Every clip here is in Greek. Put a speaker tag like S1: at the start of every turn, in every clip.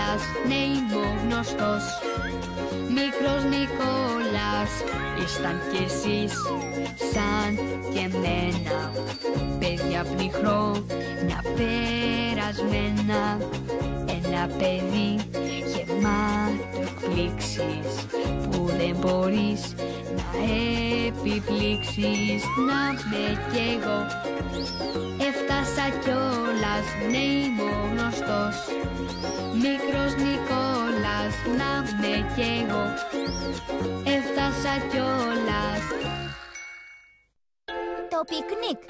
S1: κιόλας, ναι είμαι ο γνωστός. Μικρός Νικόλας, ήσταν κι εσείς σαν και εμένα. Παιδιά πνιχρόνα περασμένα. Ένα παιδί γεμάτο εκπλήξεις που δεν μπορείς να επιπλήξεις. Να με κι εγώ έφτασα κιόλας, ναι είμαι ο γνωστός. Μικρός Νικόλας, να με κι εγώ έφτασα κιόλας.
S2: Το πικνίκ.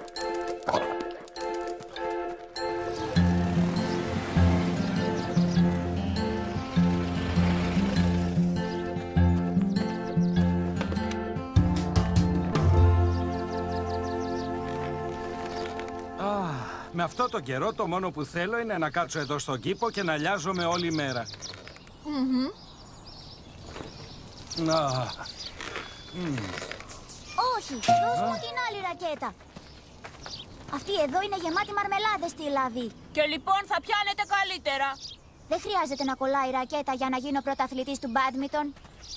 S3: Με αυτό το καιρό το μόνο που θέλω είναι να κάτσω εδώ στον κήπο και να λιάζομαι όλη μέρα.
S2: Όχι, δώσ' μου την άλλη ρακέτα. Αυτή εδώ είναι γεμάτη μαρμελάδες στη λάδι.
S4: Και λοιπόν θα πιάνετε καλύτερα.
S2: Δεν χρειάζεται να κολλάει η ρακέτα για να γίνω πρωταθλητής του μπάντμιντον.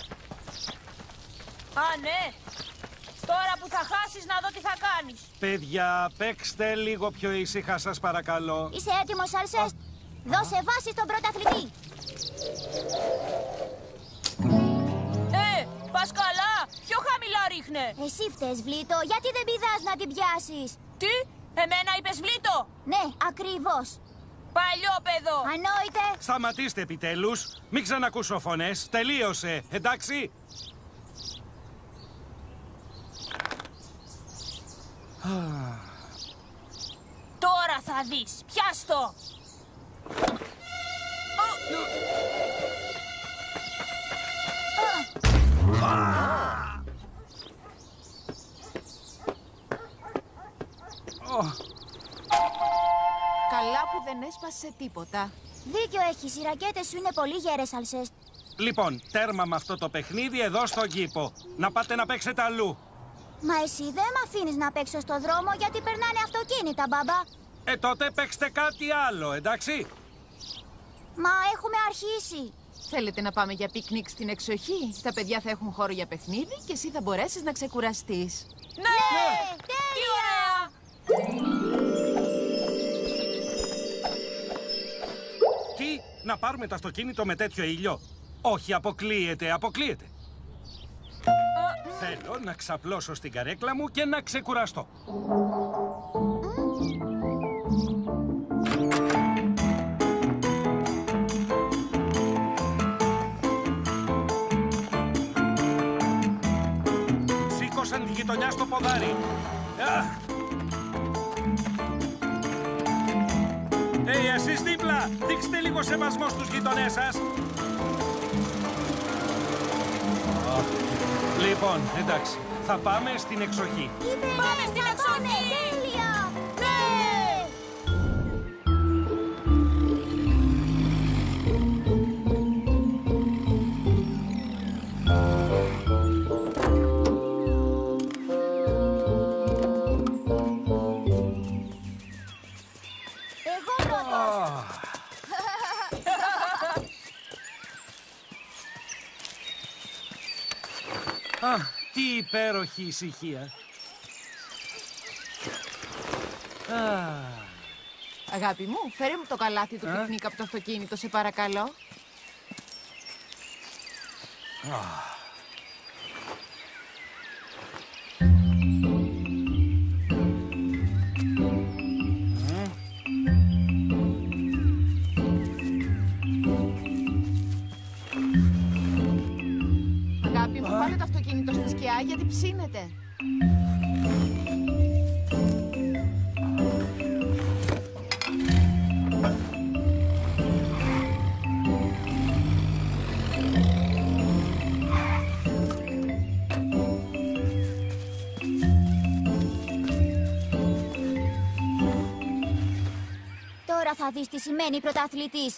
S4: Α, ναι. Τώρα που θα χάσεις να δω τι θα κάνεις.
S3: Παιδιά, παίξτε λίγο πιο ήσυχα σας παρακαλώ.
S2: Είσαι έτοιμος, Αλσέστ? Δώσε βάση στον πρωταθλητή.
S4: Πας καλά. Πιο χαμηλά ρίχνε.
S2: Εσύ φταίς, Βλήτο. Γιατί δεν πηδάς να την πιάσεις?
S4: Τι? Εμένα είπες Βλήτο?
S2: Ναι, ακριβώς.
S4: Παλιόπαιδο.
S2: Ανόητε.
S3: Σταματήστε επιτέλους. Μην ξανακούσω φωνές. Τελείωσε, εντάξει?
S4: Τώρα θα δεις. Πιάστο.
S5: Καλά που δεν έσπασε τίποτα.
S2: Δίκιο έχεις. Οι ρακέτες σου είναι πολύ γέρες, Αλσέστ.
S3: Λοιπόν, τέρμα με αυτό το παιχνίδι εδώ στον κήπο. Να πάτε να παίξετε αλλού.
S2: Μα εσύ δεν με αφήνεις να παίξω στο δρόμο γιατί περνάνε αυτοκίνητα, μπαμπά.
S3: Τότε παίξτε κάτι άλλο, εντάξει?
S2: Μα έχουμε αρχίσει.
S5: Θέλετε να πάμε για πικνίκ στην εξοχή? Τα παιδιά θα έχουν χώρο για παιχνίδι και εσύ θα μπορέσεις να ξεκουραστείς.
S4: Ναι!
S2: Τέλεια!
S3: Τι, να πάρουμε το αυτοκίνητο με τέτοιο ήλιο? Όχι, αποκλείεται, αποκλείεται. Θέλω να ξαπλώσω στην καρέκλα μου και να ξεκουραστώ. Σήκωσαν τη γειτονιά στο ποδάρι. Εσείς δίπλα, δείξτε λίγο σεβασμό στους γειτονές σας. Λοιπόν, εντάξει, θα πάμε στην εξοχή.
S2: Πάμε στην εξοχή! Τέλεια! Ναι! Εγώ πρώτος!
S3: Τι υπέροχη ησυχία.
S5: Αγάπη μου, φέρε μου το καλάθι του πικνίκ από το αυτοκίνητο, σε παρακαλώ. Αγάπη μου, βάλε το αυτοκίνητο στη σκιά γιατί ψήνεται.
S2: Τώρα θα δεις τι σημαίνει πρωταθλητής.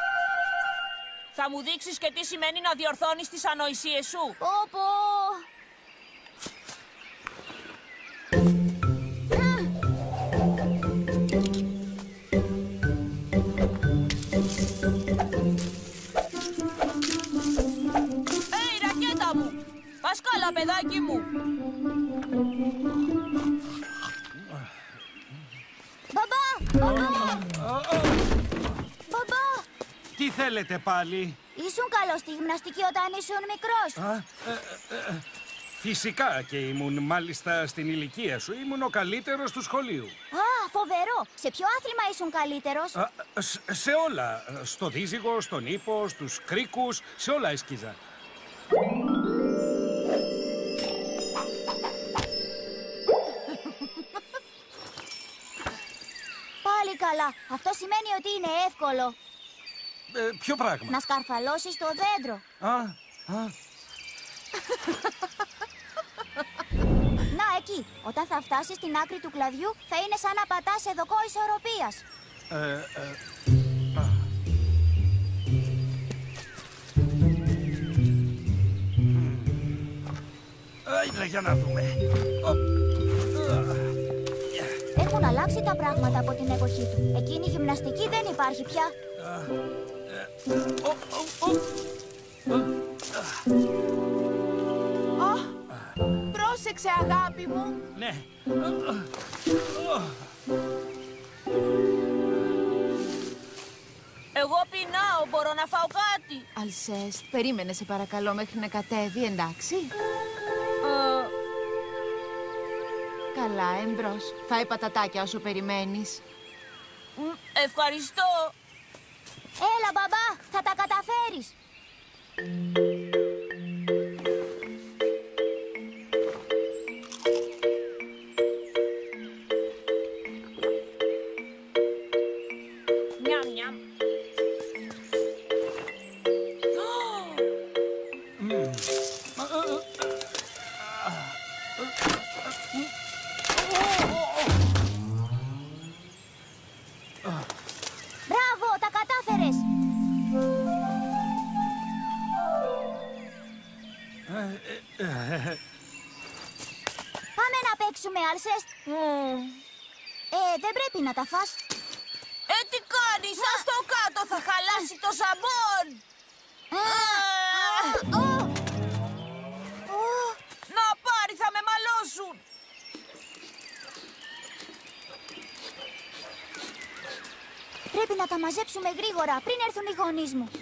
S4: Θα μου δείξεις και τι σημαίνει να διορθώνεις τις ανοησίες σου.
S2: Πω. Μπαμπά!
S3: Τι θέλετε πάλι?
S2: Ήσουν καλός στη γυμναστική όταν ήσουν μικρός.
S3: Φυσικά και ήμουν, μάλιστα στην ηλικία σου, ήμουν ο καλύτερος του σχολείου.
S2: Φοβερό! Σε ποιο άθλημα ήσουν καλύτερος?
S3: Σε όλα. Στο δίζυγο, στον ύπο, στους κρίκους, σε όλα έσκυζα.
S2: Πάλι καλά. Αυτό σημαίνει ότι είναι εύκολο.
S3: Ποιο πράγμα?
S2: Να σκαρφαλώσεις το δέντρο. Να, εκεί. Όταν θα φτάσεις στην άκρη του κλαδιού, θα είναι σαν να πατάς σε δοκό ισορροπίας.
S3: Για να δούμε.
S2: Έχουν αλλάξει τα πράγματα από την εποχή του. Εκείνη η γυμναστική δεν υπάρχει πια.
S5: Πρόσεξε, αγάπη μου.
S3: Ναι.
S4: Εγώ πεινάω, μπορώ να φάω κάτι?
S5: Αλσέστ, περίμενε σε παρακαλώ μέχρι να κατέβει, εντάξει? Καλά, εμπρός. Φάει πατατάκια όσο περιμένεις.
S4: Ευχαριστώ.
S2: Έλα, μπαμπά, θα τα καταφέρεις.
S4: Νιαμ, νιαμ.
S2: Μπράβο, τα κατάφερες. Πάμε να παίξουμε, Αλσέστ. Δεν πρέπει να τα φας.
S4: Τι κάνεις, ας το κάτω, θα χαλάσει το σαμπόν. Να πάρει, θα με μαλώσουν.
S2: Πρέπει να τα μαζέψουμε γρήγορα, πριν έρθουν οι γονείς μου.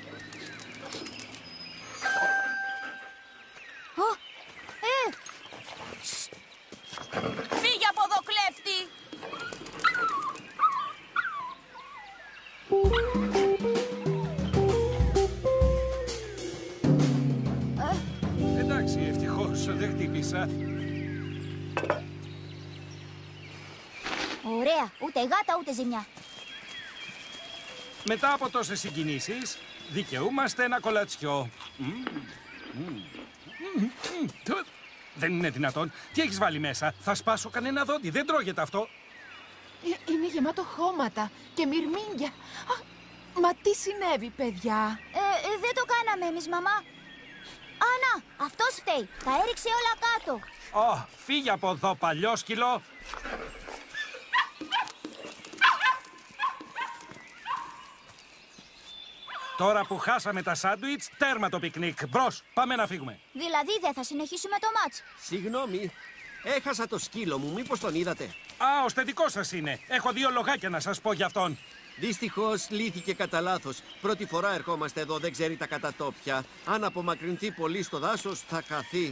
S4: Φύγε από εδώ, κλέφτη.
S3: Εντάξει, ευτυχώς δεν χτύπησα.
S2: Ωραία, ούτε γάτα ούτε ζημιά.
S3: Μετά από τόσες συγκινήσεις, δικαιούμαστε ένα κολατσιό. Δεν είναι δυνατόν. Τι έχεις βάλει μέσα? Θα σπάσω κανένα δόντι. Δεν τρώγεται αυτό.
S5: Είναι γεμάτο χώματα και μυρμήγκια. Μα τι συνέβη, παιδιά?
S2: Δεν το κάναμε εμείς, μαμά. Άννα, αυτός φταίει. Τα έριξε όλα κάτω.
S3: Φύγε από εδώ, παλιόσκυλο. Τώρα που χάσαμε τα σάντουιτς, τέρμα το πικνίκ. Μπρος, πάμε να φύγουμε.
S2: Δηλαδή δεν θα συνεχίσουμε το μάτς.
S6: Συγγνώμη, έχασα το σκύλο μου, μήπως τον είδατε?
S3: Ο στεντικός σας είναι. Έχω 2 λογάκια να σας πω για αυτόν.
S6: Δυστυχώς λύθηκε κατά λάθος. Πρώτη φορά ερχόμαστε εδώ, δεν ξέρει τα κατατόπια. Αν απομακρυνθεί πολύ στο δάσος, θα χαθεί.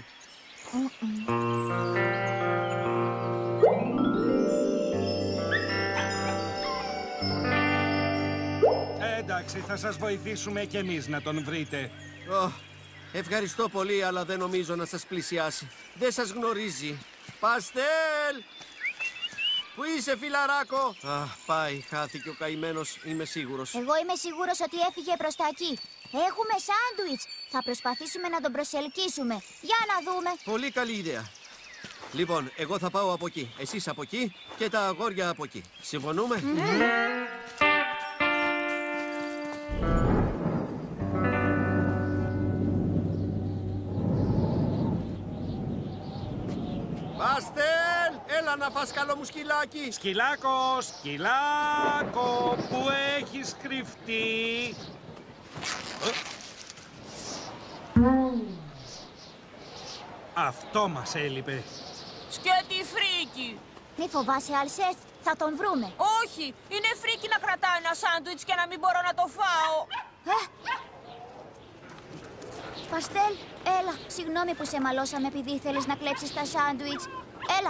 S3: Εντάξει, θα σας βοηθήσουμε κι εμείς να τον βρείτε.
S6: Ευχαριστώ πολύ, αλλά δεν νομίζω να σας πλησιάσει. Δεν σας γνωρίζει. Παστέλ! Πού είσαι, φιλαράκο? Πάει, χάθηκε ο καημένος, είμαι σίγουρος.
S2: Εγώ είμαι σίγουρος ότι έφυγε προς τα εκεί. Έχουμε σάντουιτς. Θα προσπαθήσουμε να τον προσελκύσουμε. Για να δούμε.
S6: Πολύ καλή ιδέα. Λοιπόν, εγώ θα πάω από εκεί, εσείς από εκεί και τα αγόρια από εκεί. Συμφωνούμε? Παστέλ, έλα να φας καλό μου σκυλάκι.
S3: Σκυλάκο, σκυλάκο, που έχεις κρυφτεί? Αυτό μας έλειπε.
S4: Σκέτη φρίκι.
S2: Μη φοβάσαι, Αλσέστ. Θα τον βρούμε.
S4: Όχι, είναι φρίκι να κρατάω ένα σάντουιτς και να μην μπορώ να το φάω.
S2: Παστέλ, έλα. Συγγνώμη που σε μαλώσαμε επειδή ήθελες να κλέψεις τα σάντουιτς. Έλα.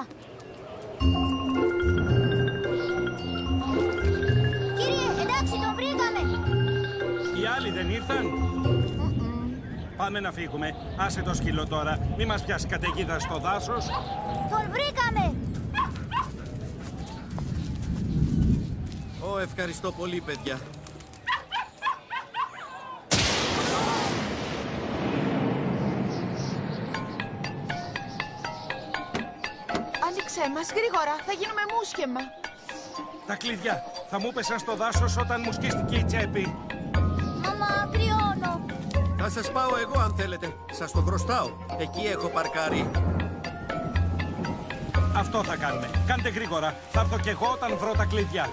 S2: Κύριε, εντάξει, τον βρήκαμε.
S3: Οι άλλοι δεν ήρθαν. Πάμε να φύγουμε. Άσε το σκύλο τώρα. Μη μας πιάσει καταιγίδα στο δάσος.
S2: Τον βρήκαμε.
S6: Ευχαριστώ πολύ, παιδιά.
S5: Άνοιξέ μας, γρήγορα, θα γίνουμε μουσκεμα.
S3: Τα κλειδιά. Θα μου πέσαν στο δάσος όταν μου σκίστηκε η τσέπη.
S2: Μαμά, κρυώνω.
S6: Θα σας πάω εγώ αν θέλετε. Σας το χρωστάω. Εκεί έχω παρκάρει.
S3: Αυτό θα κάνουμε. Κάντε γρήγορα. Θα έρθω κι εγώ όταν βρω τα κλειδιά.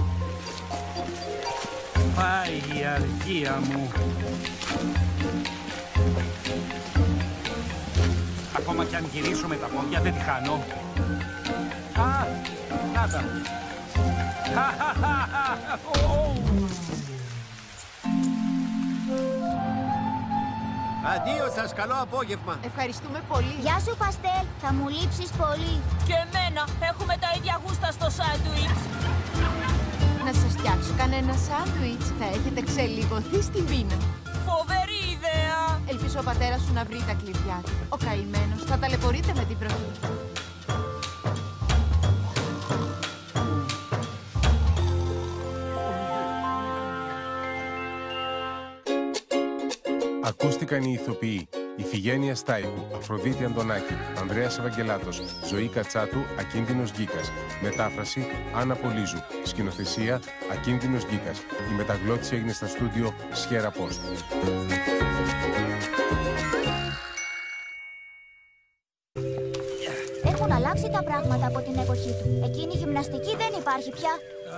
S3: Πάει η αργία μου. Ακόμα κι αν γυρίσω με τα πόδια δεν τη χάνω. Α, να τα.
S6: Αντίο σας, καλό απόγευμα.
S5: Ευχαριστούμε πολύ.
S2: Γεια σου, Παστέλ. Θα μου λείψεις πολύ.
S4: Και εμένα, έχουμε τα ίδια γούστα στο σάντουιτς.
S5: Να σας φτιάξω κανένα σάντουιτς. Θα έχετε ξελιγωθεί στην πείνα.
S4: Φοβερή ιδέα.
S5: Ελπίζω ο πατέρας σου να βρει τα κλειδιά του. Ο καημένος θα ταλαιπωρείται με την βροχή.
S7: Ακούστηκαν οι ηθοποιοί Ιφηγένεια Στάικου, Αφροδίτη Αντωνάκη, Ανδρέας Ευαγγελάτος, Ζωή Κατσάτου, Ακίνδυνος Γκίκας. Μετάφραση Άννα Πολύζου. Σκηνοθεσία Ακίνδυνος Γκίκας. Η μεταγλώτηση έγινε στα στούντιο Σιέρα Post.
S2: Έχουν αλλάξει τα πράγματα από την εποχή του. Εκείνη η γυμναστική δεν υπάρχει πια.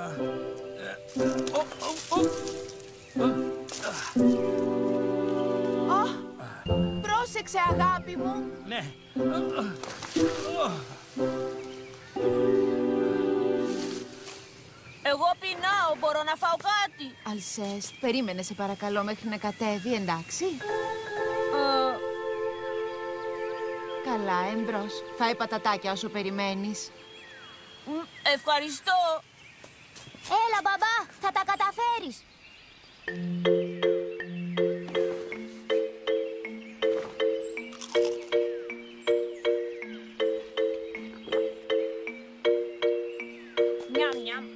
S5: Πρόσεξε, αγάπη μου.
S3: Ναι.
S4: Εγώ πεινάω, μπορώ να φάω κάτι.
S5: Αλσέστ, περίμενε σε παρακαλώ μέχρι να κατέβει, εντάξει. Καλά, εμπρός. Φάει πατατάκια όσο περιμένεις.
S4: Ευχαριστώ.
S2: Έλα, μπαμπά, θα τα καταφέρεις.
S4: Νιαμ, νιαμ.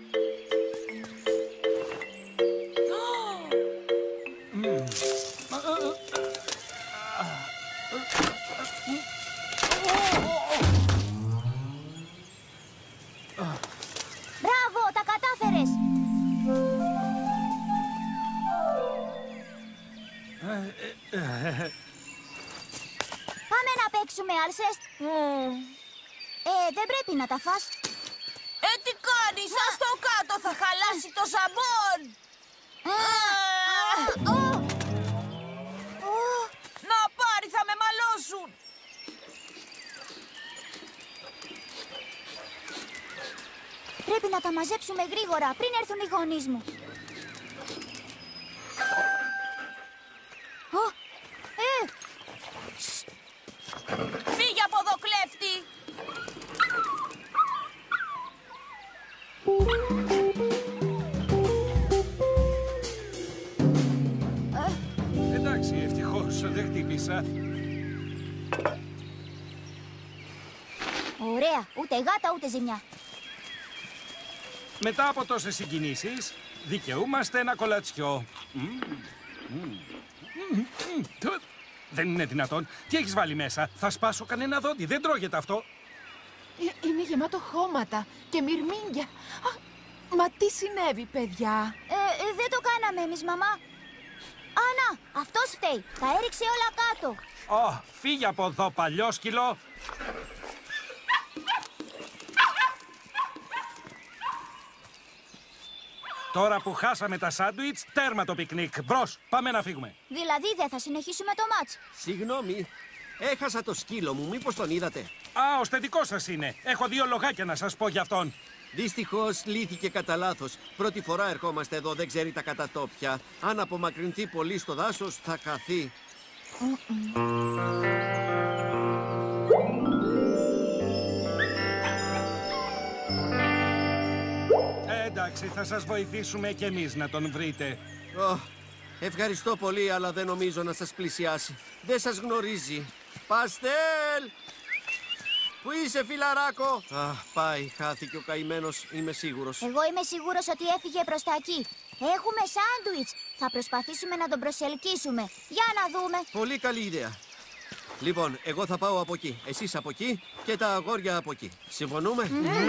S2: Μπράβο, τα κατάφερες. Πάμε να παίξουμε, Αλσέστ. Δεν πρέπει να τα φας.
S4: Τι κάνεις, ας το κάτω, θα χαλάσει το σαμπόν. Να πάρει, θα με μαλώσουν.
S2: Πρέπει να τα μαζέψουμε γρήγορα πριν έρθουν οι γονείς μου.
S4: Φύγε από εδώ, κλέφτη.
S3: Εντάξει, ευτυχώς δεν χτύπησα.
S2: Ωραία, ούτε γάτα ούτε ζημιά.
S3: Μετά από τόσες συγκινήσεις, δικαιούμαστε ένα κολατσιό. Δεν είναι δυνατόν. Τι έχεις βάλει μέσα? Θα σπάσω κανένα δόντι. Δεν τρώγεται αυτό.
S5: Είναι γεμάτο χώματα και μυρμήγκια. Μα τι συνέβη, παιδιά?
S2: Δεν το κάναμε εμείς, μαμά. Άννα, αυτός φταίει. Τα έριξε όλα κάτω.
S3: Φύγε από εδώ, παλιόσκυλο. Τώρα που χάσαμε τα σάντουιτς, τέρμα το πικνίκ. Μπρος, πάμε να φύγουμε.
S2: Δηλαδή δεν θα συνεχίσουμε το μάτς.
S6: Συγγνώμη, έχασα το σκύλο μου. Μήπως τον είδατε?
S3: Ο στεντικός σας είναι. Έχω 2 λογάκια να σας πω για αυτόν.
S6: Δυστυχώς λύθηκε κατά λάθος. Πρώτη φορά ερχόμαστε εδώ, δεν ξέρει τα κατατόπια. Αν απομακρυνθεί πολύ στο δάσος, θα χαθεί.
S3: Εντάξει, θα σας βοηθήσουμε κι εμείς να τον βρείτε.
S6: Ευχαριστώ πολύ, αλλά δεν νομίζω να σας πλησιάσει. Δεν σας γνωρίζει. Παστέλ! Πού είσαι, φιλαράκο? Πάει, χάθηκε ο καημένος, είμαι σίγουρος.
S2: Εγώ είμαι σίγουρος ότι έφυγε προς τα εκεί. Έχουμε σάντουιτς. Θα προσπαθήσουμε να τον προσελκύσουμε. Για να δούμε.
S6: Πολύ καλή ιδέα. Λοιπόν, εγώ θα πάω από εκεί, εσείς από εκεί και τα αγόρια από εκεί. Συμφωνούμε?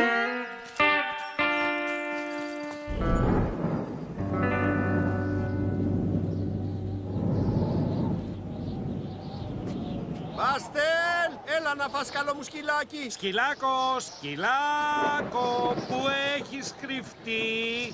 S6: Παστέλ, έλα να φας καλό μου σκυλάκι.
S3: Σκυλάκο, σκυλάκο, που έχεις κρυφτεί?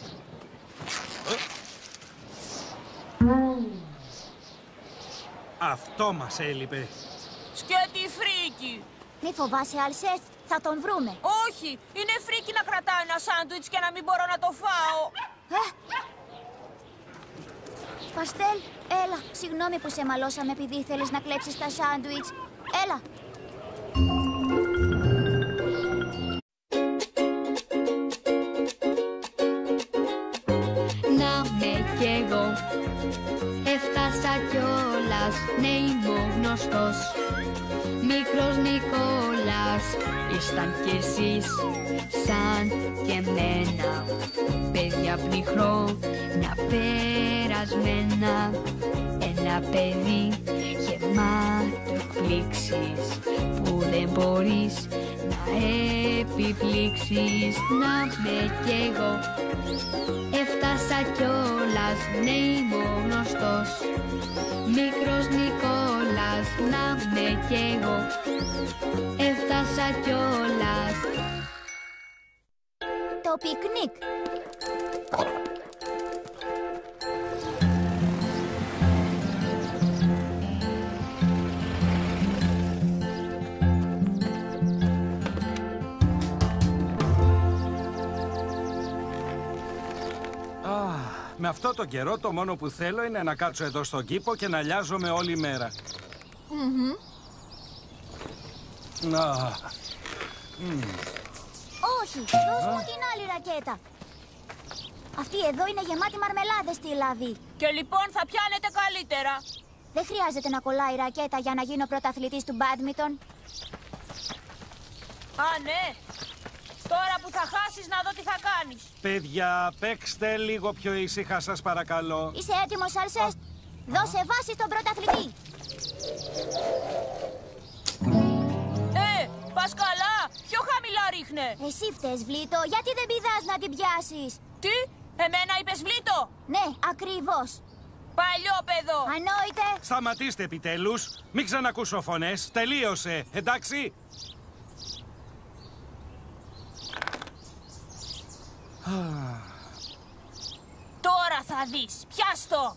S3: Αυτό μας έλειπε.
S4: Σκέτη φρίκι.
S2: Μη φοβάσαι, Αλσέστ. Θα τον βρούμε.
S4: Όχι, είναι φρίκι να κρατάω ένα σάντουιτς και να μην μπορώ να το φάω.
S2: Παστέλ, έλα. Συγγνώμη που σε μαλώσαμε επειδή ήθελες να κλέψεις τα σάντουιτς. Έλα.
S1: Να με κι εγώ έφτασα κιόλας, ναι είμαι ο γνωστός μικρός Νικόλας. Ήσταν κι εσείς σαν και εμένα, παιδιά πνιχρόνα περασμένα. Ένα παιδί γεμάτο εκπλήξεις που δεν μπορείς να επιπλήξεις. Να με κι εγώ έφτασα κιόλας, ναι είμαι ο γνωστός μικρός Νικόλας. Να με κι εγώ έφτασα κιόλας.
S2: Το πικνίκ.
S3: Με αυτό τον καιρό το μόνο που θέλω είναι να κάτσω εδώ στον κήπο και να λιάζομαι όλη μέρα.
S2: Όχι, δώσ' μου την άλλη ρακέτα. Αυτή εδώ είναι γεμάτη μαρμελάδες στη λαδί.
S4: Και λοιπόν θα πιάνετε καλύτερα.
S2: Δεν χρειάζεται να κολλάει η ρακέτα για να γίνω πρωταθλητής του μπάντμιντον.
S4: Α, ναι. Τώρα που θα χάσεις να δω τι θα κάνεις.
S3: Παιδιά, παίξτε λίγο πιο ήσυχα σας παρακαλώ.
S2: Είσαι έτοιμος, Αλσέστ? Δώσε βάση στον πρωταθλητή.
S4: Πας καλά. Πιο χαμηλά ρίχνε.
S2: Εσύ φταίς, Βλήτο. Γιατί δεν πηδάς να την πιάσεις?
S4: Τι, εμένα είπες Βλήτο?
S2: Ναι, ακριβώς.
S4: Παλιόπαιδο.
S2: Ανόητε.
S3: Σταματήστε επιτέλους. Μην ξανακούσω φωνές. Τελείωσε, εντάξει?
S4: Τώρα θα δεις. Πιάστο.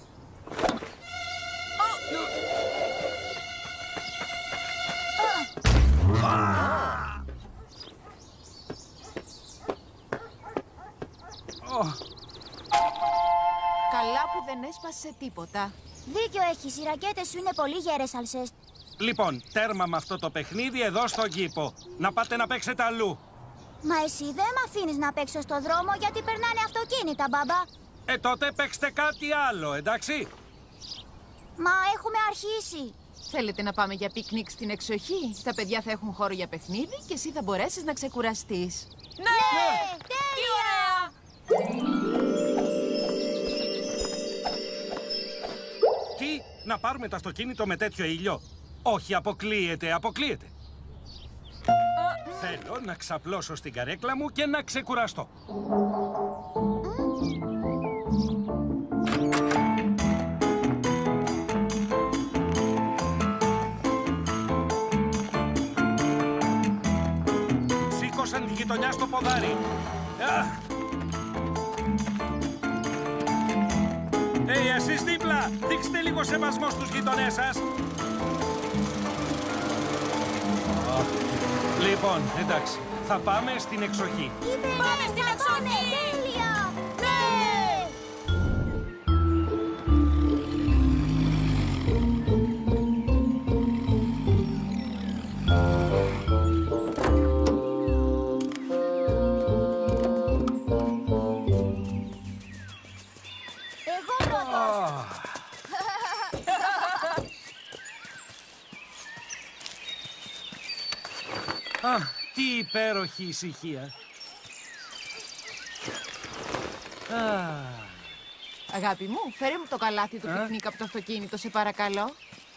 S5: Καλά που δεν έσπασε τίποτα.
S2: Δίκιο έχεις. Οι ρακέτες σου είναι πολύ γέρες, Αλσέστ.
S3: Λοιπόν, τέρμα με αυτό το παιχνίδι εδώ στον κήπο. Να πάτε να παίξετε αλλού.
S2: Μα εσύ δεν με αφήνεις να παίξω στο δρόμο γιατί περνάνε αυτοκίνητα, μπαμπά.
S3: Τότε παίξτε κάτι άλλο, εντάξει?
S2: Μα έχουμε αρχίσει.
S5: Θέλετε να πάμε για πικνίκ στην εξοχή? Τα παιδιά θα έχουν χώρο για παιχνίδι και εσύ θα μπορέσεις να ξεκουραστείς.
S4: Ναι!
S2: Τέλεια!
S4: Τι ωραία!
S3: Τι, να πάρουμε το αυτοκίνητο με τέτοιο ήλιο? Όχι, αποκλείεται, αποκλείεται. Θέλω να ξαπλώσω στην καρέκλα μου και να ξεκουραστώ. Σήκωσαν τη γειτονιά στο ποδάρι. Εσείς δίπλα, δείξτε λίγο σεβασμό στους γειτονές σας. Λοιπόν, εντάξει, Θα πάμε στην εξοχή.
S2: Πάμε στην εξοχή! Τέλεια! Ναι! Εγώ πρώτος!
S3: Α, τι υπέροχη ησυχία.
S5: Αγάπη μου, φέρε μου το καλάθι του πικνίκ από το αυτοκίνητο, σε παρακαλώ.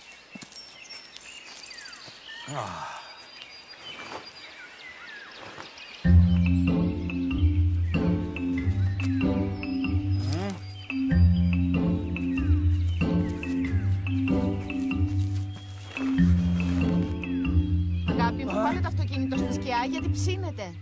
S5: Αγάπη μου, βάλε το αυτοκίνητο στη σκιά γιατί ψήνεται.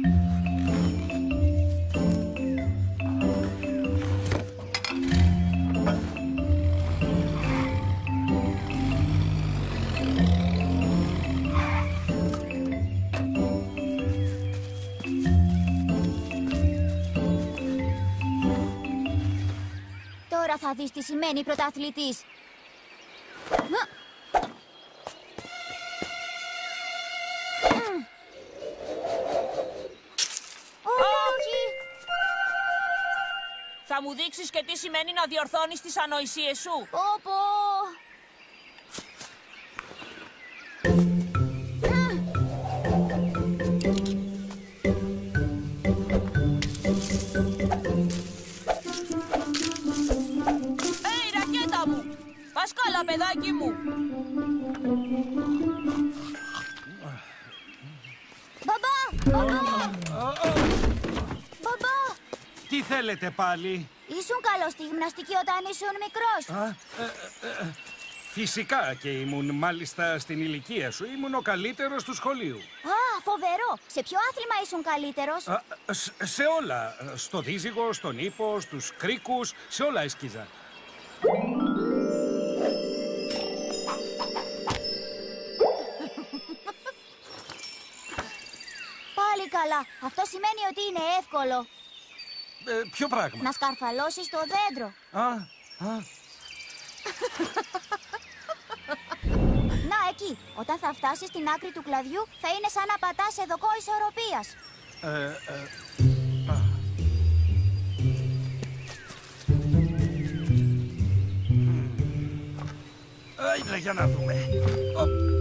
S2: Τώρα θα δεις τι σημαίνει πρωταθλητής.
S4: Θα μου δείξεις και τι σημαίνει να διορθώνεις τις ανοησίες σου.
S2: Πω.
S4: Ρακέτα μου! Πας καλά, παιδάκι μου!
S2: Μπαμπά!
S3: Τι θέλετε πάλι?
S2: Ήσουν καλός στη γυμναστική όταν ήσουν μικρός.
S3: Φυσικά και ήμουν, μάλιστα στην ηλικία σου. Ήμουν ο καλύτερος του σχολείου.
S2: Φοβερό! Σε ποιο άθλημα ήσουν καλύτερος?
S3: Σε όλα. Στο δίζυγο, στον ύπο, στους κρίκους, σε όλα έσκυζα.
S2: Πάλι καλά. Αυτό σημαίνει ότι είναι εύκολο.
S3: Ποιο πράγμα?
S2: Να σκαρφαλώσεις το δέντρο. Να, εκεί. Όταν θα φτάσεις στην άκρη του κλαδιού, θα είναι σαν να πατάς σε δοκό ισορροπίας.
S3: Για να δούμε.